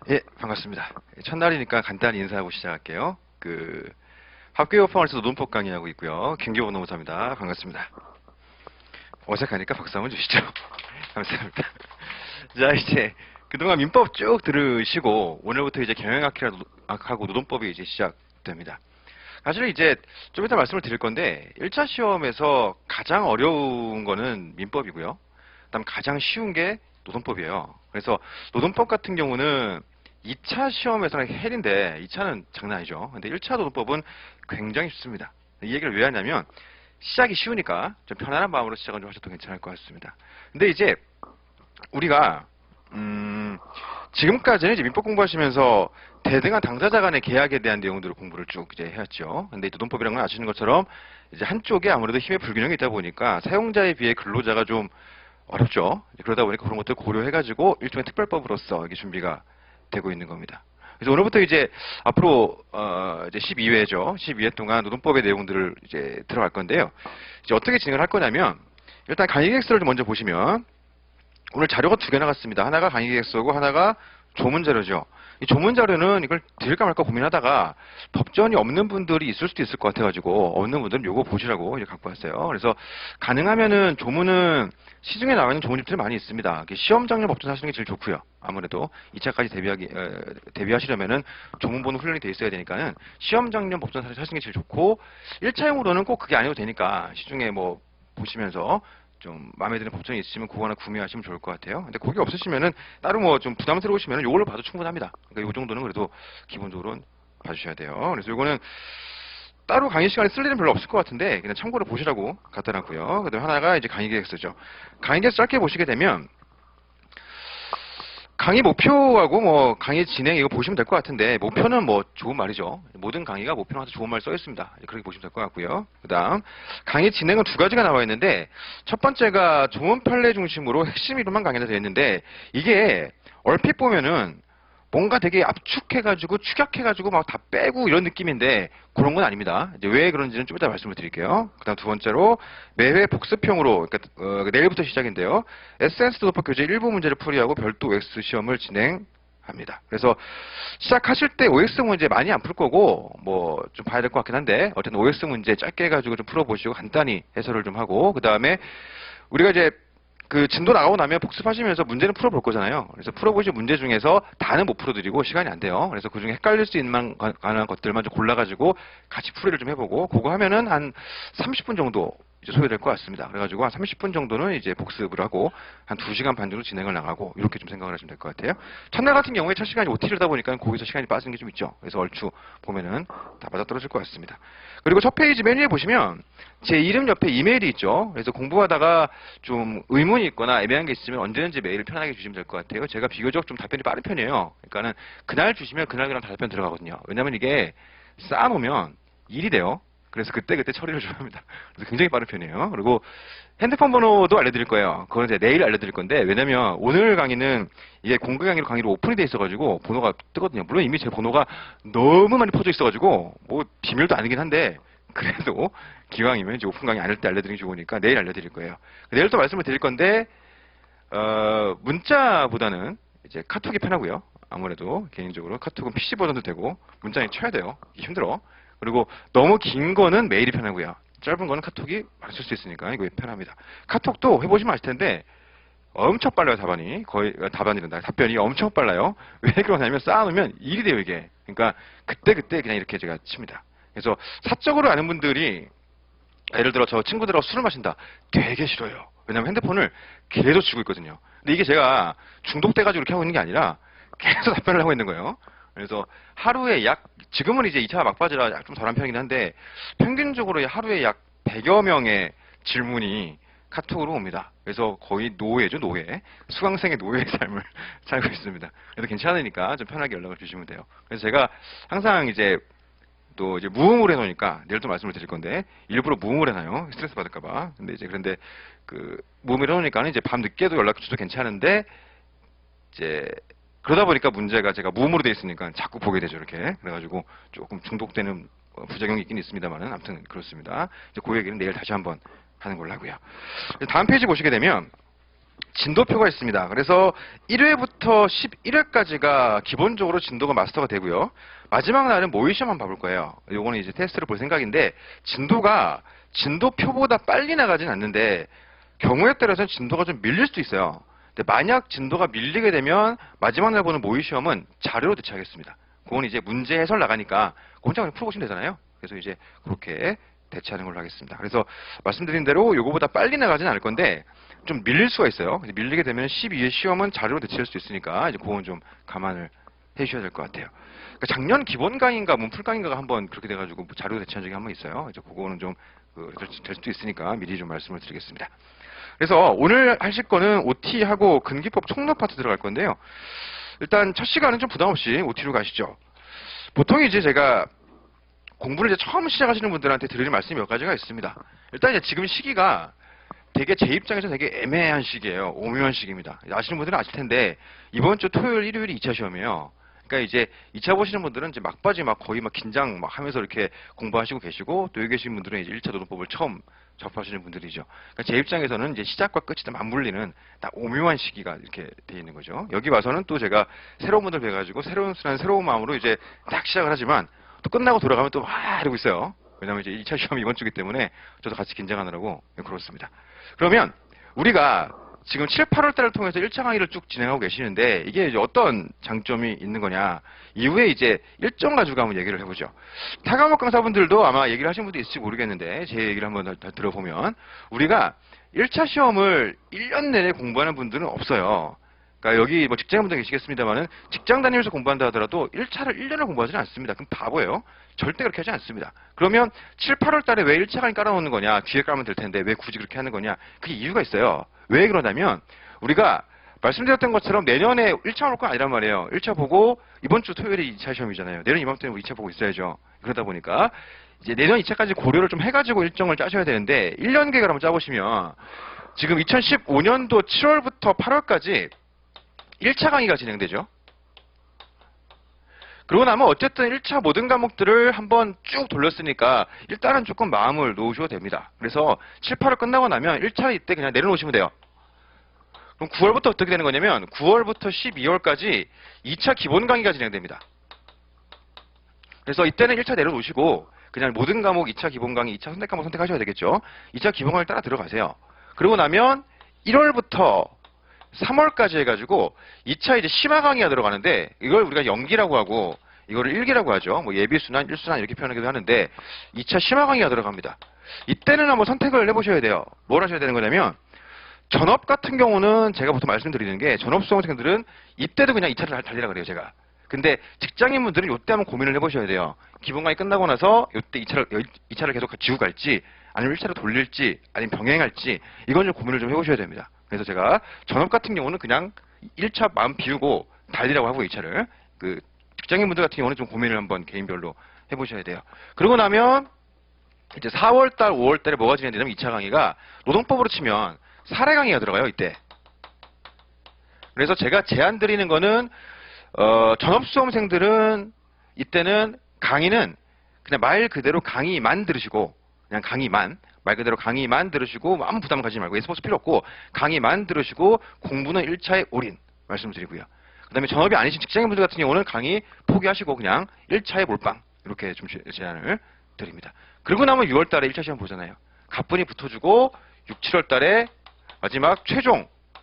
예, 반갑습니다. 첫날이니까 간단히 인사하고 시작할게요. 합계요법원에서 노동법 강의하고 있고요. 김교원 노무사입니다. 반갑습니다. 어색하니까 박수 한번 주시죠. 감사합니다. 자, 이제 그동안 민법 쭉 들으시고 오늘부터 이제 경영학하고 노동법이 이제 시작됩니다. 사실 이제 좀 이따 말씀을 드릴 건데 1차 시험에서 가장 어려운 거는 민법이고요. 그다음 가장 쉬운 게 노동법이에요. 그래서 노동법 같은 경우는 2차 시험에서는 헬인데 2차는 장난 아니죠. 근데 1차 노동법은 굉장히 쉽습니다. 이 얘기를 왜 하냐면 시작이 쉬우니까 좀 편안한 마음으로 시작을 좀 하셔도 괜찮을 것 같습니다. 근데 이제 우리가 지금까지는 이제 민법 공부하시면서 대등한 당사자 간의 계약에 대한 내용들을 공부를 쭉 이제 해왔죠. 근데 이 노동법이라는 건 아시는 것처럼 이제 한쪽에 아무래도 힘의 불균형이 있다 보니까 사용자에 비해 근로자가 좀 어렵죠. 그러다 보니까 그런 것들 고려해가지고 일종의 특별법으로서 이게 준비가 되고 있는 겁니다. 그래서 오늘부터 이제 앞으로 이제 12회죠. 12회 동안 노동법의 내용들을 이제 들어갈 건데요. 이제 어떻게 진행을 할 거냐면 일단 강의 계획서를 좀 먼저 보시면 오늘 자료가 두 개 나갔습니다. 하나가 강의 계획서고 하나가 조문 자료죠. 이 조문 자료는 이걸 드릴까 말까 고민하다가 법전이 없는 분들이 있을 수도 있을 것 같아가지고 없는 분들은 요거 보시라고 이제 갖고 왔어요. 그래서 가능하면은 조문은 시중에 나와 있는 조문집들이 많이 있습니다. 시험 장려 법전 사시는 게 제일 좋고요. 아무래도 2차까지 대비하시려면은 조문 보는 훈련이 돼 있어야 되니까는 시험 장려 법전 사시는 게 제일 좋고 1차용으로는 꼭 그게 아니어도 되니까 시중에 뭐 보시면서 좀 마음에 드는 법전이 있으시면 그거 하나 구매하시면 좋을 것 같아요. 근데 그게 없으시면은 따로 뭐 좀 부담스러우시면은 요걸로 봐도 충분합니다. 그러니까 요 정도는 그래도 기본적으로 봐주셔야 돼요. 그래서 요거는 따로 강의 시간에 쓸 일은 별로 없을 것 같은데 그냥 참고로 보시라고 갖다 놨고요. 그다음 하나가 이제 강의 계획서죠. 강의 계획서 짧게 보시게 되면 강의 목표하고 뭐 강의 진행 이거 보시면 될 것 같은데 목표는 뭐 좋은 말이죠. 모든 강의가 목표는 항상 좋은 말 써 있습니다. 그렇게 보시면 될 것 같고요. 그다음 강의 진행은 두 가지가 나와 있는데 첫 번째가 조문 판례 중심으로 핵심 이론만 강의가 되어 있는데 이게 얼핏 보면은 뭔가 되게 압축해가지고 축약해가지고 막 다 빼고 이런 느낌인데 그런 건 아닙니다. 이제 왜 그런지는 좀 이따 말씀을 드릴게요. 그다음 두 번째로 매회 복습형으로 그러니까 내일부터 시작인데요. 에센스 도덕법 교재 일부 문제를 풀이하고 별도 OX 시험을 진행합니다. 그래서 시작하실 때 OX 문제 많이 안 풀 거고 뭐 좀 봐야 될 것 같긴 한데 어쨌든 OX 문제 짧게 해가지고 좀 풀어보시고 간단히 해설을 좀 하고 그 다음에 우리가 이제 진도 나가고 나면 복습하시면서 문제는 풀어볼 거잖아요. 그래서 풀어보신 문제 중에서 다는 못 풀어드리고 시간이 안 돼요. 그래서 그중에 헷갈릴 수 있는 만한 것들만 좀 골라가지고 같이 풀이를 좀 해보고 그거 하면은 한 30분 정도 이제 소요될 것 같습니다. 그래가지고 한 30분 정도는 이제 복습을 하고 한 2시간 반 정도 진행을 나가고 이렇게 좀 생각을 하시면 될 것 같아요. 첫날 같은 경우에 첫 시간이 OT를 하다 보니까 거기서 시간이 빠지는 게 좀 있죠. 그래서 얼추 보면은 다 맞아떨어질 것 같습니다. 그리고 첫 페이지 메뉴에 보시면 제 이름 옆에 이메일이 있죠. 그래서 공부하다가 좀 의문이 있거나 애매한 게 있으면 언제든지 메일을 편하게 주시면 될 것 같아요. 제가 비교적 좀 답변이 빠른 편이에요. 그러니까는 그날 주시면 그날 답변 들어가거든요. 왜냐면 이게 쌓아놓으면 일이 돼요. 그래서 그때그때 처리를 좀 합니다. 그래서 굉장히 빠른 편이에요. 그리고 핸드폰 번호도 알려드릴 거예요. 그건 이제 내일 알려드릴 건데, 왜냐면 오늘 강의는 이게 공개 강의로 오픈이 돼 있어가지고 번호가 뜨거든요. 물론 이미 제 번호가 너무 많이 퍼져 있어가지고, 뭐 비밀도 아니긴 한데, 그래도 기왕이면 이제 오픈 강의 안 할 때 알려드리는 게 좋으니까 내일 알려드릴 거예요. 내일 또 말씀을 드릴 건데, 문자보다는 이제 카톡이 편하고요. 아무래도 개인적으로 카톡은 PC 버전도 되고, 문자는 쳐야 돼요. 힘들어. 그리고 너무 긴 거는 메일이 편하고요. 짧은 거는 카톡이 많이 쓸 수 있으니까 이거 편합니다. 카톡도 해보시면 아실 텐데 엄청 빨라요. 답변이 엄청 빨라요. 왜 그러냐면 쌓아놓으면 일이 돼요 이게. 그러니까 그때 그냥 이렇게 제가 칩니다. 그래서 사적으로 아는 분들이 예를 들어 저 친구들하고 술을 마신다 되게 싫어요. 왜냐면 핸드폰을 계속 쥐고 있거든요. 근데 이게 제가 중독돼가지고 이렇게 하고 있는 게 아니라 계속 답변을 하고 있는 거예요. 그래서 하루에 지금은 이제 2차 막바지라 좀 덜한 편이긴 한데, 평균적으로 하루에 약 100여 명의 질문이 카톡으로 옵니다. 그래서 거의 노예죠, 노예. 수강생의 노예의 삶을 살고 있습니다. 그래서 괜찮으니까 좀 편하게 연락을 주시면 돼요. 그래서 제가 항상 이제 또 이제 무음으로 해놓으니까, 내일 또 말씀을 드릴 건데, 일부러 무음으로 해놔요. 스트레스 받을까봐. 그런데 무음으로 해놓으니까는 이제 밤 늦게도 연락 주셔도 괜찮은데, 이제 그러다 보니까 문제가 제가 무음으로 돼 있으니까 자꾸 보게 되죠, 이렇게. 그래가지고 조금 중독되는 부작용이 있긴 있습니다만은 아무튼 그렇습니다. 이제 그 얘기는 내일 다시 한번 하는 걸로 하고요. 다음 페이지 보시게 되면 진도표가 있습니다. 그래서 1회부터 11회까지가 기본적으로 진도가 마스터가 되고요. 마지막 날은 모의 시험 한번 봐볼 거예요. 요거는 이제 테스트를 볼 생각인데, 진도가 진도표보다 빨리 나가진 않는데 경우에 따라서는 진도가 좀 밀릴 수도 있어요. 근데 만약 진도가 밀리게 되면 마지막 날 보는 모의 시험은 자료로 대체하겠습니다. 그건 이제 문제 해설 나가니까 혼자 그냥 풀어보시면 되잖아요. 그래서 이제 그렇게 대체하는 걸로 하겠습니다. 그래서 말씀드린 대로 요거보다 빨리 나가진 않을 건데 좀 밀릴 수가 있어요. 밀리게 되면 12회 시험은 자료로 대체할 수 있으니까 이제 그건 좀 감안을 해주셔야 될 것 같아요. 그러니까 작년 기본 강의인가 문풀 강의인가가 한번 그렇게 돼가지고 자료 대체한 적이 한번 있어요. 이제 그거는 좀 될 수도 있으니까 미리 좀 말씀을 드리겠습니다. 그래서 오늘 하실 거는 OT하고 근기법 총론 파트 들어갈 건데요. 일단 첫 시간은 좀 부담 없이 OT로 가시죠. 보통 이제 제가 공부를 이제 처음 시작하시는 분들한테 드리는 말씀이 몇 가지가 있습니다. 일단 이제 지금 시기가 되게 제 입장에서 되게 애매한 시기예요. 오묘한 시기입니다. 아시는 분들은 아실 텐데 이번 주 토요일, 일요일이 2차 시험이에요. 그러니까 이제 2차 보시는 분들은 이제 막바지 막 거의 막 긴장 막 하면서 이렇게 공부하시고 계시고, 또 여기 계신 분들은 이제 1차 노동법을 처음 접하시는 분들이죠. 그러니까 제 입장에서는 이제 시작과 끝이 다 맞물리는 딱 오묘한 시기가 이렇게 돼 있는 거죠. 여기 와서는 또 제가 새로운 분들 뵈가지고 새로운 순간 새로운 마음으로 이제 딱 시작을 하지만 또 끝나고 돌아가면 또 막 이러고 있어요. 왜냐면 이제 2차 시험이 이번 주기 때문에 저도 같이 긴장하느라고 그렇습니다. 그러면 우리가 지금 7, 8월 달을 통해서 1차 강의를 쭉 진행하고 계시는데 이게 이제 어떤 장점이 있는 거냐. 이후에 이제 일정 가지고 한번 얘기를 해보죠. 타과목 강사분들도 아마 얘기를 하신 분도 있을지 모르겠는데 제 얘기를 한번 더 들어보면 우리가 1차 시험을 1년 내내 공부하는 분들은 없어요. 그러니까 여기 뭐 직장인분들 계시겠습니다만은 직장 다니면서 공부한다 하더라도 1차를 1년을 공부하지는 않습니다. 그럼 바보예요. 절대 그렇게 하지 않습니다. 그러면 7, 8월 달에 왜 1차 강의 깔아놓는 거냐? 뒤에 깔면 될 텐데 왜 굳이 그렇게 하는 거냐? 그게 이유가 있어요. 왜 그러냐면 우리가 말씀드렸던 것처럼 내년에 1차 올 건 아니란 말이에요. 1차 보고 이번 주 토요일에 2차 시험이잖아요. 내년 이맘때는 2차 보고 있어야죠. 그러다 보니까 이제 내년 2차까지 고려를 좀 해가지고 일정을 짜셔야 되는데 1년 계획을 한번 짜보시면 지금 2015년도 7월부터 8월까지 1차 강의가 진행되죠. 그러고 나면 어쨌든 1차 모든 과목들을 한번 쭉 돌렸으니까 일단은 조금 마음을 놓으셔도 됩니다. 그래서 7, 8월 끝나고 나면 1차 이때 그냥 내려놓으시면 돼요. 그럼 9월부터 어떻게 되는 거냐면 9월부터 12월까지 2차 기본 강의가 진행됩니다. 그래서 이때는 1차 내려놓으시고 그냥 모든 과목 2차 기본 강의, 2차 선택 과목 선택하셔야 되겠죠. 2차 기본 강의를 따라 들어가세요. 그러고 나면 1월부터 3월까지 해가지고 2차 이제 심화 강의가 들어가는데 이걸 우리가 연기라고 하고 이거를 1기라고 하죠. 뭐 예비순환, 1순환 이렇게 표현하기도 하는데 2차 심화 강의가 들어갑니다. 이때는 한번 선택을 해보셔야 돼요. 뭘 하셔야 되는 거냐면 전업 같은 경우는 제가 보통 말씀드리는 게 전업 수험생들은 이때도 그냥 2차를 달리라 그래요, 제가. 근데 직장인분들은 이때 한번 고민을 해보셔야 돼요. 기본 강의 끝나고 나서 이때 2차를 계속 지고 갈지 아니면 1차로 돌릴지 아니면 병행할지 이건 좀 고민을 좀 해보셔야 됩니다. 그래서 제가 전업 같은 경우는 그냥 1차 마음 비우고 달리라고 하고 2차를 그 직장인분들 같은 경우는 좀 고민을 한번 개인별로 해보셔야 돼요. 그러고 나면 이제 4월달, 5월달에 뭐가 진행되냐면 2차 강의가 노동법으로 치면 사례 강의가 들어가요, 이때. 그래서 제가 제안 드리는 거는 전업 수험생들은 이때는 강의는 그냥 말 그대로 강의만 들으시고 그냥 강의만 말 그대로 강의만 들으시고 아무 부담 가지지 말고 에스포스 필요 없고 강의만 들으시고 공부는 1차에 올인 말씀드리고요. 그 다음에 전업이 아니신 직장인분들 같은 경우는 강의 포기하시고 그냥 1차에 몰빵 이렇게 좀 제안을 드립니다. 그리고 나면 6월 달에 1차 시험 보잖아요. 가뿐히 붙어주고 6, 7월 달에 마지막 최종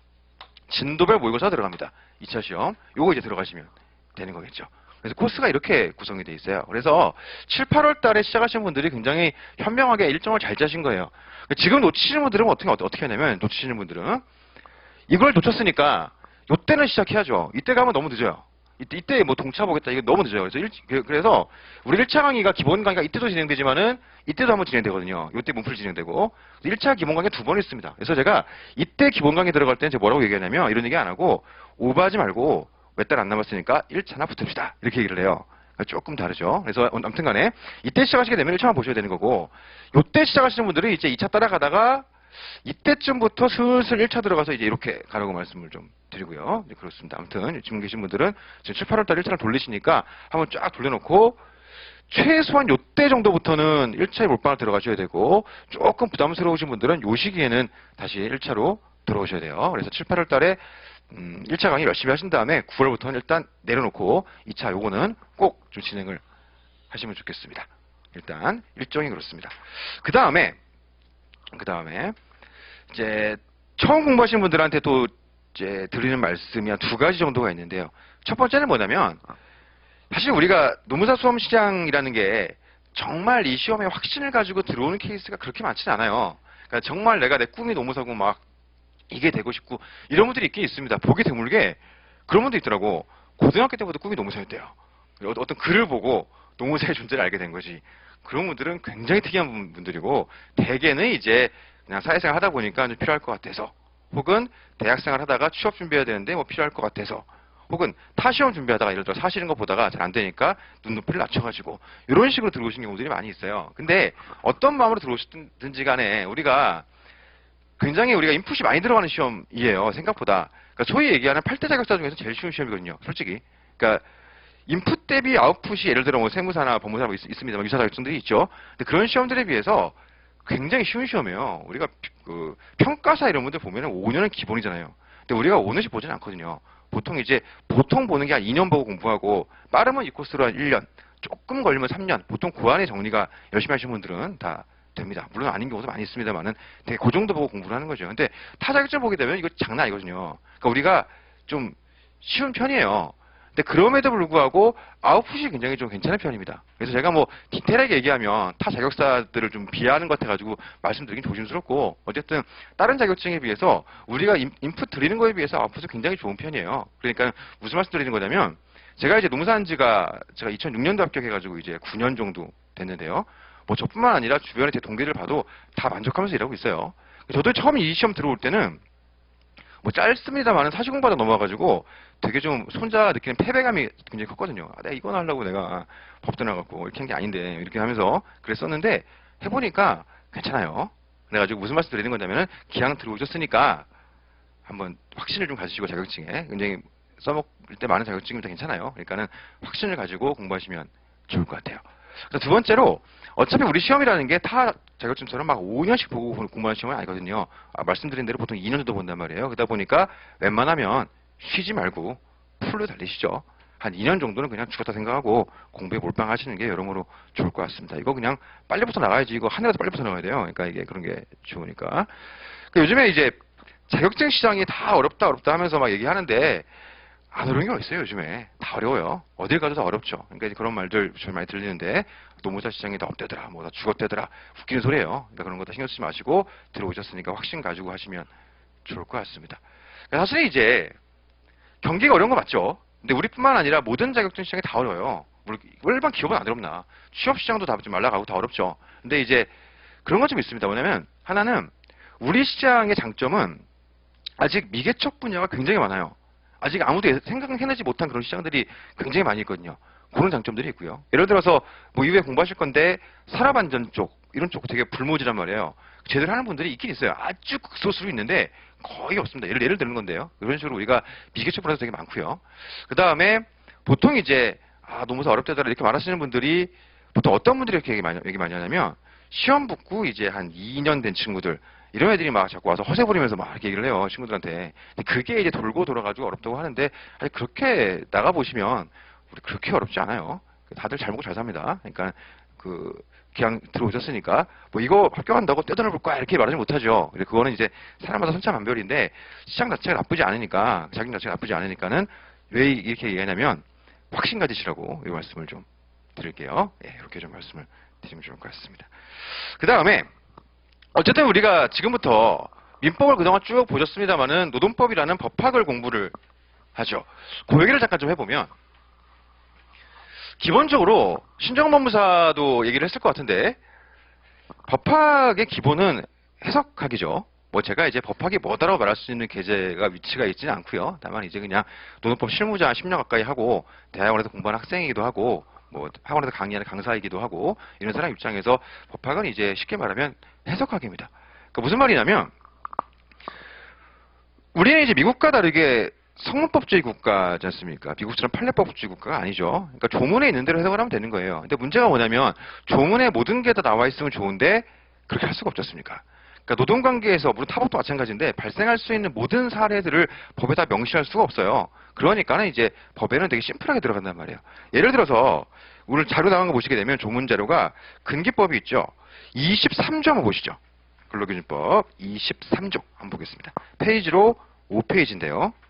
진도별 모의고사 들어갑니다. 2차 시험. 요거 이제 들어가시면 되는 거겠죠. 그래서 코스가 이렇게 구성이 되어 있어요. 그래서 7, 8월 달에 시작하신 분들이 굉장히 현명하게 일정을 잘 짜신 거예요. 지금 놓치시는 분들은 어떻게 하냐면 놓치시는 분들은 이걸 놓쳤으니까 요때는 시작해야죠. 이때 가면 너무 늦어요. 이때 뭐 동차 보겠다. 이거 너무 늦어요. 그래서 우리 1차 강의가 기본 강의가 이때도 진행되지만은 이때도 한번 진행되거든요. 이때 문풀 진행되고 1차 기본 강의 2번 있습니다. 그래서 제가 이때 기본 강의 들어갈 때는 제가 뭐라고 얘기하냐면 이런 얘기 안 하고 오버하지 말고 몇 달 안 남았으니까 1차나 붙읍시다. 이렇게 얘기를 해요. 조금 다르죠. 그래서 아무튼 간에 이때 시작하시게 되면 1차만 보셔야 되는 거고 요때 시작하시는 분들은 이제 2차 따라가다가 이때쯤부터 슬슬 1차 들어가서 이제 이렇게 가라고 말씀을 좀 드리고요. 이제 그렇습니다. 아무튼 지금 계신 분들은 지금 7, 8월 달 1차를 돌리시니까 한번 쫙 돌려놓고 최소한 요때 정도부터는 1차에 몰빵을 들어가셔야 되고 조금 부담스러우신 분들은 요 시기에는 다시 1차로 들어오셔야 돼요. 그래서 7, 8월 달에 1차 강의 열심히 하신 다음에 9월부터는 일단 내려놓고 2차 요거는 꼭 좀 진행을 하시면 좋겠습니다. 일단 일정이 그렇습니다. 그 다음에 이제 처음 공부하시는 분들한테 또 이제 드리는 말씀이 한 2가지 정도가 있는데요. 첫 번째는 뭐냐면 사실 우리가 노무사 수험 시장이라는 게 정말 이 시험에 확신을 가지고 들어오는 케이스가 그렇게 많지는 않아요. 그러니까 정말 내가 내 꿈이 노무사고 막 이게 되고 싶고 이런 분들이 있긴 있습니다. 보기 드물게 그런 분도 있더라고. 고등학교 때부터 꿈이 노무사였대요. 어떤 글을 보고 노무사의 존재를 알게 된 거지. 그런 분들은 굉장히 특이한 분들이고 대개는 이제 그냥 사회생활 하다 보니까 좀 필요할 것 같아서 혹은 대학생활 하다가 취업 준비해야 되는데 뭐 필요할 것 같아서 혹은 타 시험 준비하다가 예를 들어 사실인 거 보다가 잘 안 되니까 눈높이를 낮춰가지고 이런 식으로 들어오신 경우들이 많이 있어요. 근데 어떤 마음으로 들어오셨든지 간에 우리가 굉장히 우리가 인풋이 많이 들어가는 시험이에요. 생각보다. 그러니까 소위 얘기하는 8대 자격사 중에서 제일 쉬운 시험이거든요. 솔직히. 그러니까 인풋 대비 아웃풋이 예를 들어 뭐 세무사나 법무사 뭐 있습니다. 유사 자격증들이 있죠. 근데 그런 시험들에 비해서 굉장히 쉬운 시험이에요. 우리가 그 평가사 이런 분들 보면은 5년은 기본이잖아요. 근데 우리가 5년씩 보지는 않거든요. 보통 보는 게 한 2년 보고 공부하고 빠르면 이 코스로 한 1년, 조금 걸리면 3년. 보통 그 안에 정리가 열심히 하시는 분들은 다 됩니다. 물론 아닌 경우도 많이 있습니다만은 되게 그 정도 보고 공부를 하는 거죠. 근데 타 자격증 보게 되면 이거 장난 아니거든요. 그러니까 우리가 좀 쉬운 편이에요. 근데 그럼에도 불구하고 아웃풋이 굉장히 좀 괜찮은 편입니다. 그래서 제가 뭐 디테일하게 얘기하면 타 자격사들을 좀 비하하는 것 같아가지고 말씀드리긴 조심스럽고 어쨌든 다른 자격증에 비해서 우리가 인풋 드리는 거에 비해서 아웃풋이 굉장히 좋은 편이에요. 그러니까 무슨 말씀 드리는 거냐면 제가 이제 노무사 한 지가 제가 2006년도 합격해가지고 이제 9년 정도 됐는데요. 뭐 저뿐만 아니라 주변의 제 동기들 봐도 다 만족하면서 일하고 있어요. 저도 처음 이 시험 들어올 때는 뭐 짧습니다만은 사시 공부하다 넘어와가지고 되게 좀 손자 느끼는 패배감이 굉장히 컸거든요. 아, 내가 이건 하려고 내가 법도 나갔고 이렇게 한 게 아닌데 이렇게 하면서 그랬었는데 해보니까 괜찮아요. 그래가지고 무슨 말씀 드리는 거냐면은 기왕 들어오셨으니까 한번 확신을 좀 가지시고 자격증에 굉장히 써먹을 때 많은 자격증이면 다 괜찮아요. 그러니까는 확신을 가지고 공부하시면 좋을 것 같아요. 두 번째로 어차피 우리 시험이라는 게 타 자격증처럼 막 5년씩 보고 공부하는 시험은 아니거든요. 말씀드린 대로 보통 2년 정도 본단 말이에요. 그러다 보니까 웬만하면 쉬지 말고 풀로 달리시죠. 한 2년 정도는 그냥 죽었다 생각하고 공부에 몰빵하시는 게 여러모로 좋을 것 같습니다. 이거 그냥 빨리부터 나가야지. 이거 하늘에서 빨리부터 나가야 돼요. 그러니까 이게 그런 게 좋으니까. 그러니까 요즘에 이제 자격증 시장이 다 어렵다 하면서 막 얘기하는데 안 어려운 게 어딨어요, 요즘에. 다 어려워요. 어딜 가도 다 어렵죠. 그러니까 이제 그런 말들 좀 많이 들리는데, 노무사 시장이 다 업되더라, 뭐 다 죽었대더라. 웃기는 소리예요. 그러니까 그런 거 다 신경 쓰지 마시고, 들어오셨으니까 확신 가지고 하시면 좋을 것 같습니다. 그러니까 사실 이제, 경기가 어려운 거 맞죠? 근데 우리뿐만 아니라 모든 자격증 시장이 다 어려워요. 일반 기업은 안 어렵나. 취업 시장도 다 좀 말라가고 다 어렵죠. 근데 이제, 그런 건 좀 있습니다. 뭐냐면, 하나는, 우리 시장의 장점은, 아직 미개척 분야가 굉장히 많아요. 아직 아무도 생각해내지 못한 그런 시장들이 굉장히 많이 있거든요. 그런 장점들이 있고요. 예를 들어서 뭐 이후에 공부하실 건데 산업안전 쪽 이런 쪽 되게 불모지란 말이에요. 제대로 하는 분들이 있긴 있어요. 아주 극소수로 있는데 거의 없습니다. 예를 드는 건데요. 이런 식으로 우리가 미개척 분야도 되게 많고요. 그 다음에 보통 이제 노무사 어렵다더라 이렇게 말하시는 분들이 보통 어떤 분들이 이렇게 얘기 많이 하냐면 시험 붙고 이제 한 2년 된 친구들 이런 애들이 막 자꾸 와서 허세 부리면서 막 이렇게 얘기를 해요, 친구들한테. 근데 그게 이제 돌고 돌아가지고 어렵다고 하는데, 아니, 그렇게 나가보시면, 우리 그렇게 어렵지 않아요. 다들 잘 먹고 잘 삽니다. 그러니까, 그냥 들어오셨으니까, 뭐 이거 합격한다고 떼돈을 벌 거야, 이렇게 말하지 못하죠. 그거는 이제 사람마다 천차만별인데, 시장 자체가 나쁘지 않으니까, 자격 자체가 나쁘지 않으니까는, 왜 이렇게 얘기하냐면, 확신 가지시라고 이 말씀을 좀 드릴게요. 예, 이렇게 좀 말씀을 드리면 좋을 것 같습니다. 그 다음에, 어쨌든 우리가 지금부터 민법을 그동안 쭉 보셨습니다만은 노동법이라는 법학을 공부를 하죠. 그 얘기를 잠깐 좀 해보면 기본적으로 신정법무사도 얘기를 했을 것 같은데 법학의 기본은 해석학이죠. 뭐 제가 이제 법학이 뭐다라고 말할 수 있는 계제가 위치가 있지는 않고요. 다만 이제 그냥 노동법 실무자 10년 가까이 하고 대학원에서 공부하는 학생이기도 하고 뭐 학원에서 강의하는 강사이기도 하고 이런 사람 입장에서 법학은 이제 쉽게 말하면 해석학입니다. 그러니까 무슨 말이냐면 우리는 이제 미국과 다르게 성문법주의 국가지 않습니까? 미국처럼 판례법주의 국가가 아니죠. 그러니까 조문에 있는 대로 해석을 하면 되는 거예요. 근데 문제가 뭐냐면 조문에 모든 게 다 나와 있으면 좋은데 그렇게 할 수가 없지 않습니까? 그러니까 노동관계에서 물론 타법도 마찬가지인데 발생할 수 있는 모든 사례들을 법에다 명시할 수가 없어요. 그러니까는 이제 법에는 되게 심플하게 들어간단 말이에요. 예를 들어서 오늘 자료 나온 거 보시게 되면 조문 자료가 근기법이 있죠. 23조 한번 보시죠. 근로기준법 23조 한번 보겠습니다. 페이지로 5페이지인데요.